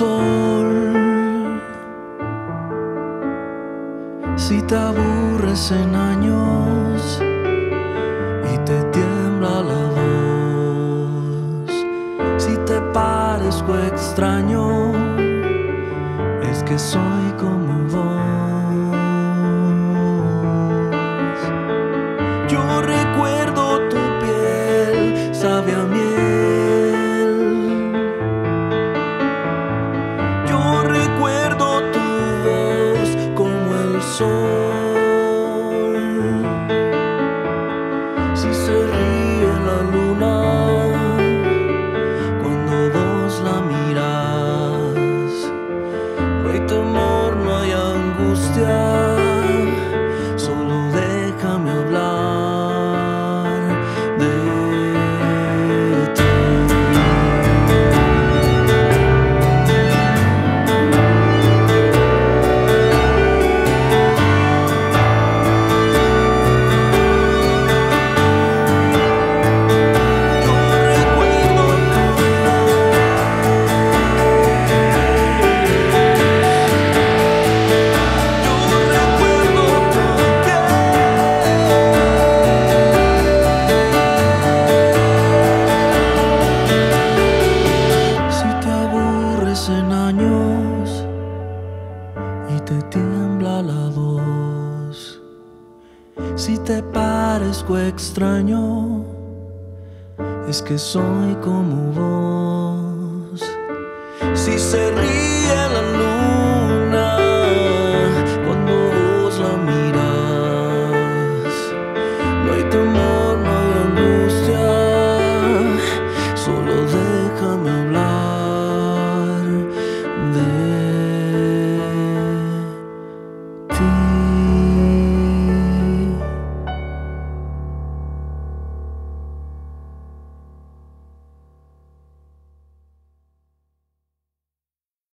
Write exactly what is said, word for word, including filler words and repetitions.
sol. Si te aburres en años y te tiembla la voz, si te parezco extraño, es que soy como vos. Yo recuerdo tu piel, sabe a miel. Yo recuerdo tu voz como el sol. Si se ríe la luna cuando vos la miras, no hay temor, no hay angustia, solo déjame hablar de ti. Yo recuerdo tu Yo recuerdo tu piel. Si te aburres en años y te tiembla la voz, si te parezco extraño, es que soy como vos. Si se ríe la luna